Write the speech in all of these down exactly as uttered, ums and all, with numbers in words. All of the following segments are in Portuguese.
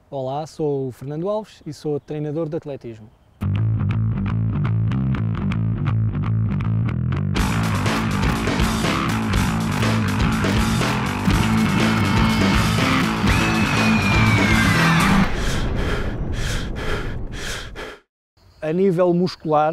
Olá, sou o Fernando Alves e sou treinador de atletismo. A nível muscular,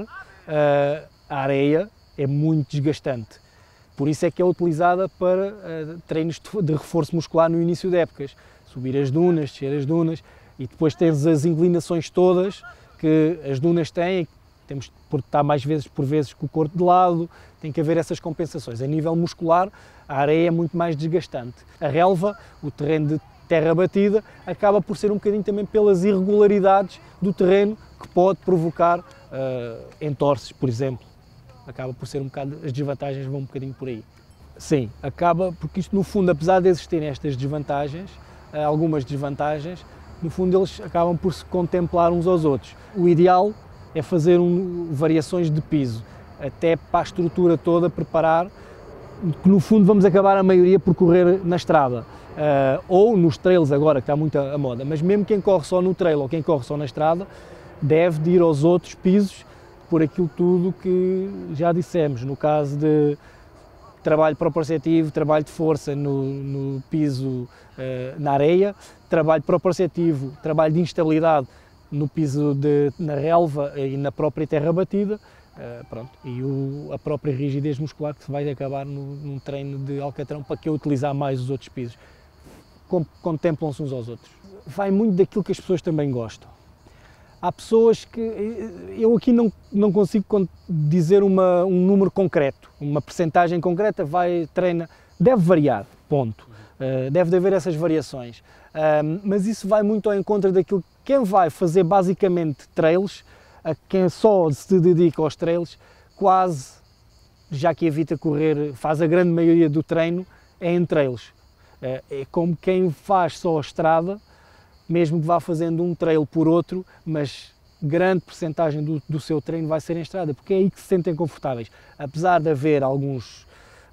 a areia é muito desgastante. Por isso é que é utilizada para treinos de reforço muscular no início de épocas. Subir as dunas, descer as dunas e depois tens as inclinações todas que as dunas têm, temos de estar mais vezes por vezes com o corpo de lado, tem que haver essas compensações. A nível muscular, a areia é muito mais desgastante. A relva, o terreno de terra batida, acaba por ser um bocadinho também pelas irregularidades do terreno que pode provocar uh, entorces, por exemplo. Acaba por ser um bocado, as desvantagens vão um bocadinho por aí. Sim, acaba, porque isto no fundo, apesar de existirem estas desvantagens, algumas desvantagens, no fundo eles acabam por se contemplar uns aos outros. O ideal é fazer um, variações de piso, até para a estrutura toda preparar, que no fundo vamos acabar a maioria por correr na estrada, uh, ou nos trails agora, que está muito a, a moda, mas mesmo quem corre só no trail ou quem corre só na estrada, deve de ir aos outros pisos por aquilo tudo que já dissemos, no caso de trabalho proprioceptivo, trabalho de força no, no piso, uh, na areia, trabalho proprioceptivo, trabalho de instabilidade no piso de, na relva e na própria terra batida, uh, pronto, e o, a própria rigidez muscular que se vai acabar no, num treino de alcatrão para que eu utilizar mais os outros pisos. Contemplam-se uns aos outros. Vai muito daquilo que as pessoas também gostam. Há pessoas que, eu aqui não, não consigo dizer uma, um número concreto, uma percentagem concreta, vai, treina, deve variar, ponto. Uh, deve haver essas variações, uh, mas isso vai muito ao encontro daquilo que quem vai fazer basicamente trails, a quem só se dedica aos trails, quase, já que evita correr, faz a grande maioria do treino, é em trails. Uh, é como quem faz só a estrada, mesmo que vá fazendo um trail por outro, mas grande percentagem do, do seu treino vai ser em estrada, porque é aí que se sentem confortáveis. Apesar de haver alguns,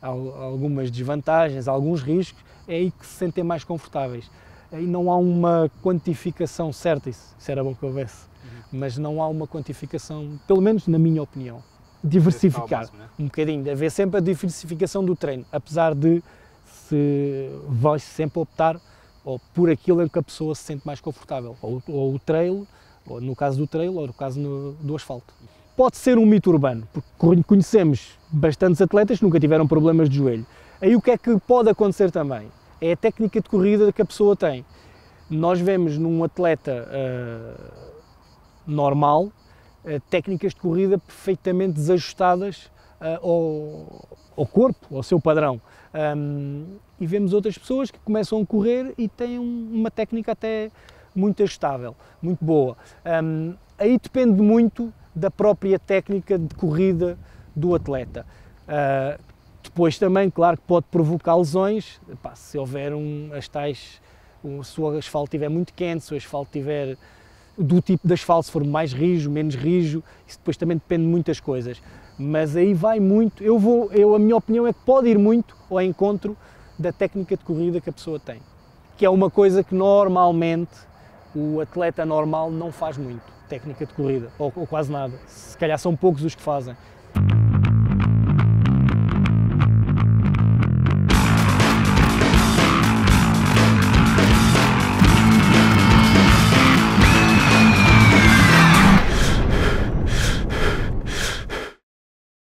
algumas desvantagens, alguns riscos, é aí que se sentem mais confortáveis. Aí não há uma quantificação certa, isso, isso era bom que houvesse, uhum. Mas não há uma quantificação, pelo menos na minha opinião. Diversificar, máximo, né? Um bocadinho, de haver sempre a diversificação do treino, apesar de se vai sempre optar ou por aquilo em que a pessoa se sente mais confortável, ou, ou o trail, ou no caso do trail, ou no caso no, do asfalto. Pode ser um mito urbano, porque conhecemos bastantes atletas que nunca tiveram problemas de joelho. Aí o que é que pode acontecer também? É a técnica de corrida que a pessoa tem. Nós vemos num atleta uh, normal, uh, técnicas de corrida perfeitamente desajustadas uh, ao, ao corpo, ao seu padrão. Um, e vemos outras pessoas que começam a correr e têm uma técnica até muito ajustável, muito boa. Um, aí depende muito da própria técnica de corrida do atleta. Uh, depois também, claro que pode provocar lesões, pá, se houver um, as tais, um, se o asfalto estiver muito quente, se o asfalto estiver do tipo de asfalto, se for mais rijo, menos rijo, isso depois também depende de muitas coisas. Mas aí vai muito, eu vou, eu, a minha opinião é que pode ir muito ao encontro da técnica de corrida que a pessoa tem, que é uma coisa que normalmente o atleta normal não faz muito, técnica de corrida, ou, ou quase nada, se calhar são poucos os que fazem.